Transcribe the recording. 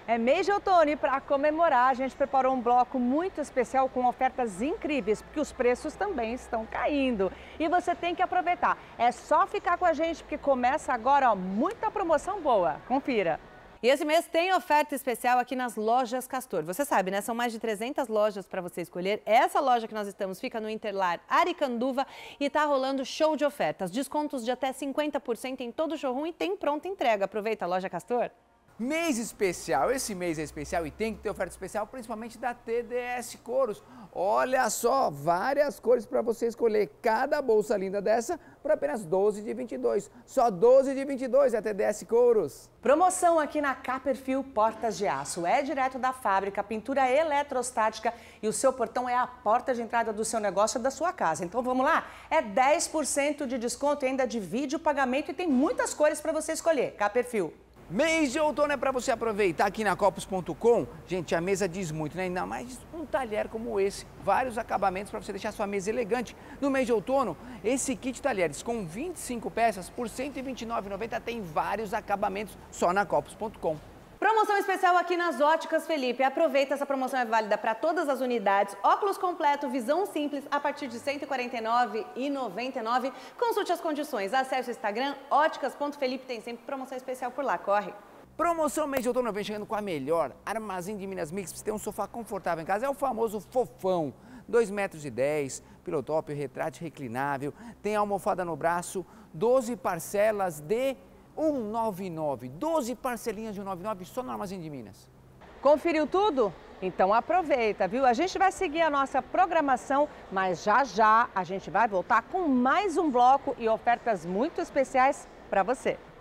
É mês de outono e para comemorar a gente preparou um bloco muito especial com ofertas incríveis, porque os preços também estão caindo. E você tem que aproveitar. É só ficar com a gente porque começa agora, ó, muita promoção boa. Confira. E esse mês tem oferta especial aqui nas Lojas Castor. Você sabe, né? São mais de 300 lojas para você escolher. Essa loja que nós estamos fica no Interlar Aricanduva e tá rolando show de ofertas. Descontos de até 50% em todo o showroom e tem pronta entrega. Aproveita a Loja Castor. Mês especial, esse mês é especial e tem que ter oferta especial, principalmente da TDS Couros. Olha só, várias cores para você escolher. Cada bolsa linda dessa por apenas 12 de 22. Só 12 de 22 é a TDS Couros. Promoção aqui na Caperfield Portas de Aço. É direto da fábrica, pintura eletrostática e o seu portão é a porta de entrada do seu negócio ou da sua casa. Então vamos lá? É 10% de desconto e ainda divide o pagamento e tem muitas cores para você escolher. Caperfield. Mês de outono é para você aproveitar aqui na Copos.com. Gente, a mesa diz muito, né? Ainda mais um talher como esse. Vários acabamentos para você deixar sua mesa elegante. No mês de outono, esse kit talheres com 25 peças por R$ 129,90 tem vários acabamentos só na Copos.com. Promoção especial aqui nas Óticas Felipe. Aproveita, essa promoção é válida para todas as unidades. Óculos completo, visão simples, a partir de R$ 149,99. Consulte as condições. Acesse o Instagram, óticas.felipe. Tem sempre promoção especial por lá. Corre! Promoção mês de outono vem chegando com a melhor. Armazém de Minas Mix, pra você ter um sofá confortável em casa. É o famoso fofão. 2,10 metros, pilotópio, retrátil reclinável. Tem almofada no braço, 12 parcelas de 199, 12 parcelinhas de 199 só no Armazém de Minas. Conferiu tudo? Então aproveita, viu? A gente vai seguir a nossa programação, mas já a gente vai voltar com mais um bloco e ofertas muito especiais para você.